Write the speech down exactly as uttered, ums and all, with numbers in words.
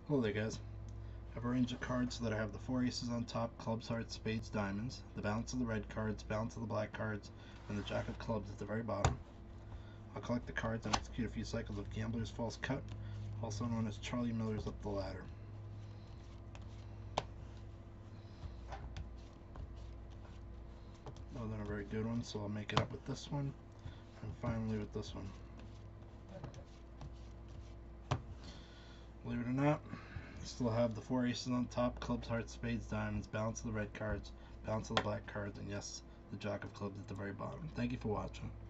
Hello there, guys. I've arranged the cards so that I have the four aces on top, clubs, hearts, spades, diamonds, the balance of the red cards, balance of the black cards, and the jack of clubs at the very bottom. I'll collect the cards and execute a few cycles of Gambler's False Cut, also known as Charlie Miller's Up the Ladder. Wasn't a very good one, so I'll make it up with this one, and finally with this one. Believe it or not, I still have the four aces on top, clubs, hearts, spades, diamonds, balance of the red cards, balance of the black cards, and yes, the jack of clubs at the very bottom. Thank you for watching.